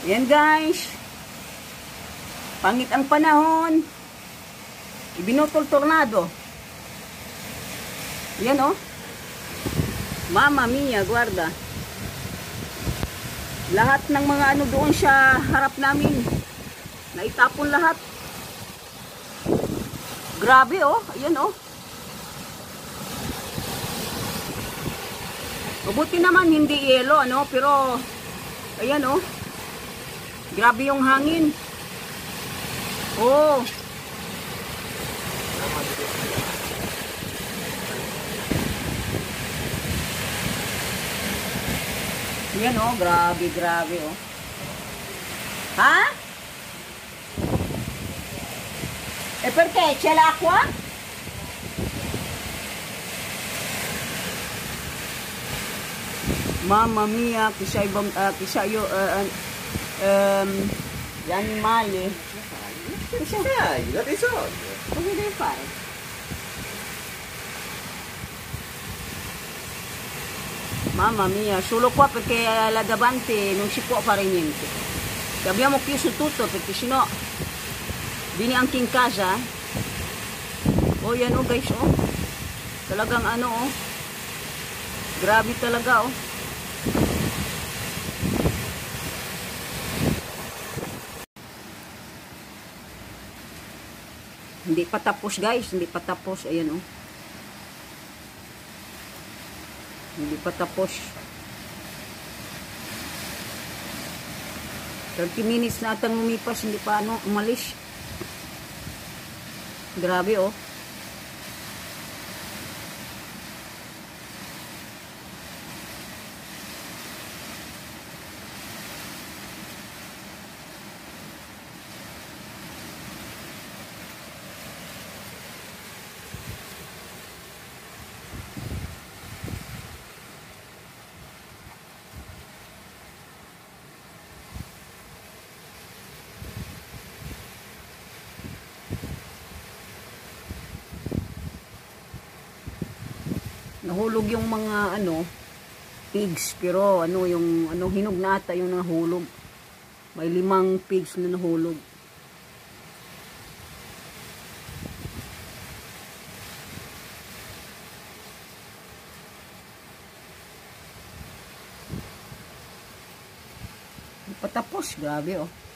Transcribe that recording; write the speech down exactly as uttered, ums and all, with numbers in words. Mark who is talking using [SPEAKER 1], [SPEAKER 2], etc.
[SPEAKER 1] Ayan guys. Pangit ang panahon. Ibinutol tornado. Ayan oh. Mama mia, guarda. Lahat ng mga ano doon sa harap namin. Naitapon lahat. Grabe oh. Ayan oh. Mabuti naman hindi yelo ano, pero ayan oh. Grabe yung hangin. Oh. Ayan oh, grabe, grabe oh. Ha? Eh perché? C'è l'acqua? Mamma mia, chissà, uh, chissà io uh, um, gli animali.
[SPEAKER 2] Che fai? La dei soldi.
[SPEAKER 1] Cosa devi fare? Mamma mia, solo qua perché là davanti non si può fare niente. E abbiamo chiuso tutto perché sennò vieni anche in casa. Oh yan oh guys oh. Talagang ano oh. Grabe talaga oh. Hindi pa tapos guys, hindi pa tapos. Ayan oh. Hindi pa tapos. thirty minutes na atang lumipas, hindi pa ano, umalis. Grabe oh. Nahulog yung mga ano pigs, pero ano yung ano hinog na ata yung nahulog. May limang pigs na nahulog. Patapos, grabe oh.